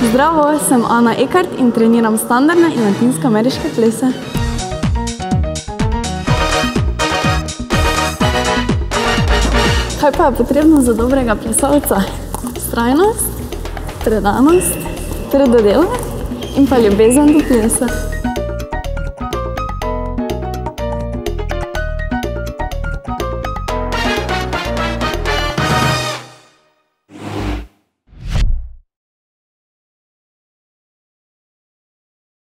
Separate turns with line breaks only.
Zdravo, sem Ana Ekart in treniram standardne in latinsko-ameriške plese. Kaj pa je potrebno za dobrega plesalca? Vztrajnost, predanost, trdo delo in pa ljubezen do plesa.